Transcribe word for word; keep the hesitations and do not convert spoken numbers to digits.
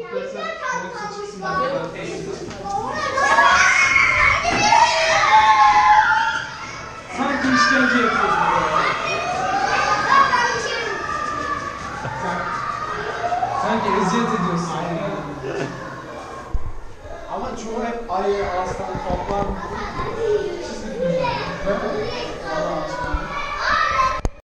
İstersen konuşsa çıksınlar. Sanki işkence yapıyorsun burada. Sen, sanki eziyet ediyorsun. Ama çoğu hep ayı, aslan, kaplan çizgi film.